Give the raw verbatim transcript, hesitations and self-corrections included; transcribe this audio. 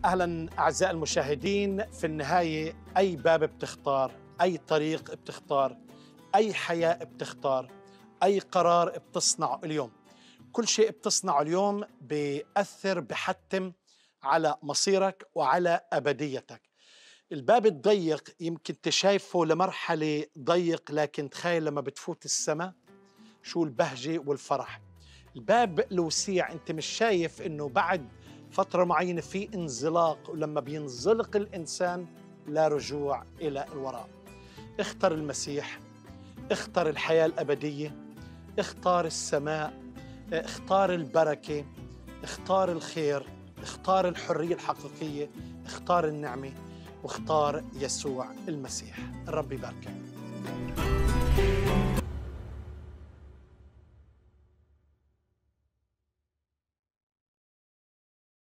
أهلا أعزائي المشاهدين. في النهاية أي باب بتختار، أي طريق بتختار، أي حياة بتختار، أي قرار بتصنعه اليوم، كل شيء بتصنعه اليوم بيأثر بحتم على مصيرك وعلى أبديتك. الباب الضيق يمكن تشايفه لمرحلة ضيق، لكن تخيل لما بتفوت السماء شو البهجة والفرح. الباب الوسيع انت مش شايف انه بعد فترة معينة في انزلاق، ولما بينزلق الإنسان لا رجوع إلى الوراء. اختر المسيح، اختر الحياة الأبدية، اختار السماء، اختار البركة، اختار الخير، اختار الحرية الحقيقية، اختار النعمة، واختار يسوع المسيح. الرب يباركك.